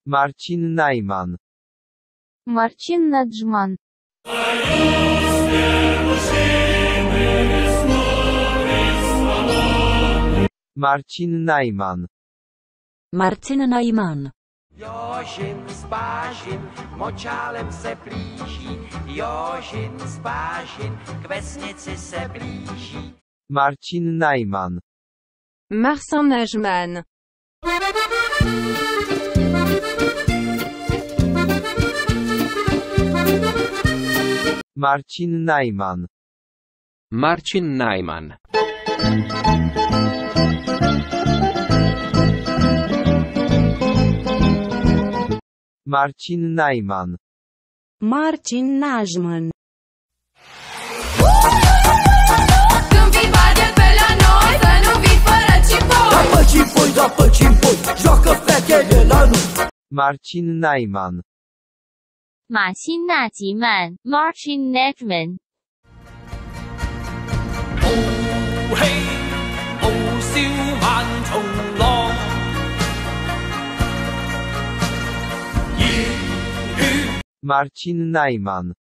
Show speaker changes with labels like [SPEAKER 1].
[SPEAKER 1] Marcin Najman.
[SPEAKER 2] Marcin Najman.
[SPEAKER 1] Marcin Najman.
[SPEAKER 3] Marcin Najman.
[SPEAKER 4] Jožin s Bážin močálem se blíží, Jožin s Bážin k vesnici se blíží.
[SPEAKER 1] Marcin Najman.
[SPEAKER 5] Marcin Najman.
[SPEAKER 1] Marcin Najman.
[SPEAKER 6] Marcin Najman.
[SPEAKER 1] Marcin Najman.
[SPEAKER 3] Marcin Najman.
[SPEAKER 7] Când vii bate pe la noi, să nu vii fără cipoi.
[SPEAKER 4] Dapă cimpoi, joacă fetele la noi.
[SPEAKER 1] Marcin Najman.
[SPEAKER 2] 马辛纳吉曼 Marcin Najman.
[SPEAKER 4] 嘿，翱翔萬重浪，熱血
[SPEAKER 1] Marcin Najman.